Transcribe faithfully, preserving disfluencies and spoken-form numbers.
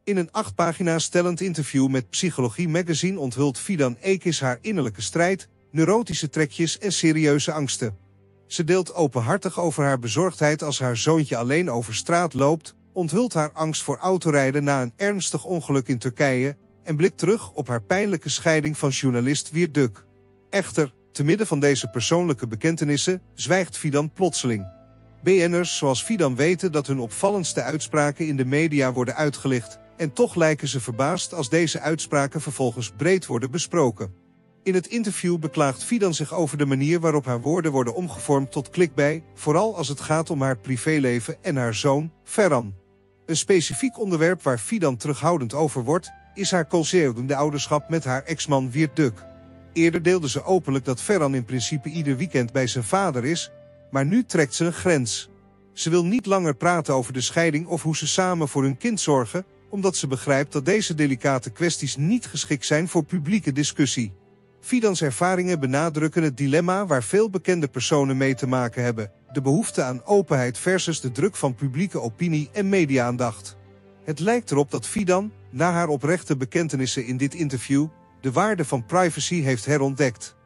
In een acht pagina's tellend interview met Psychologie Magazine onthult Fidan Ekis haar innerlijke strijd, neurotische trekjes en serieuze angsten. Ze deelt openhartig over haar bezorgdheid als haar zoontje alleen over straat loopt, onthult haar angst voor autorijden na een ernstig ongeluk in Turkije en blikt terug op haar pijnlijke scheiding van journalist Wiert Duk. Echter, te midden van deze persoonlijke bekentenissen, zwijgt Fidan plotseling. B N'ers zoals Fidan weten dat hun opvallendste uitspraken in de media worden uitgelicht, en toch lijken ze verbaasd als deze uitspraken vervolgens breed worden besproken. In het interview beklaagt Fidan zich over de manier waarop haar woorden worden omgevormd tot klikbij, vooral als het gaat om haar privéleven en haar zoon, Ferran. Een specifiek onderwerp waar Fidan terughoudend over wordt, is haar koolzeeuwende ouderschap met haar ex-man Wiert Duk. Eerder deelde ze openlijk dat Ferran in principe ieder weekend bij zijn vader is, maar nu trekt ze een grens. Ze wil niet langer praten over de scheiding of hoe ze samen voor hun kind zorgen, omdat ze begrijpt dat deze delicate kwesties niet geschikt zijn voor publieke discussie. Fidans ervaringen benadrukken het dilemma waar veel bekende personen mee te maken hebben: de behoefte aan openheid versus de druk van publieke opinie en media-aandacht. Het lijkt erop dat Fidan, na haar oprechte bekentenissen in dit interview, de waarde van privacy heeft herontdekt.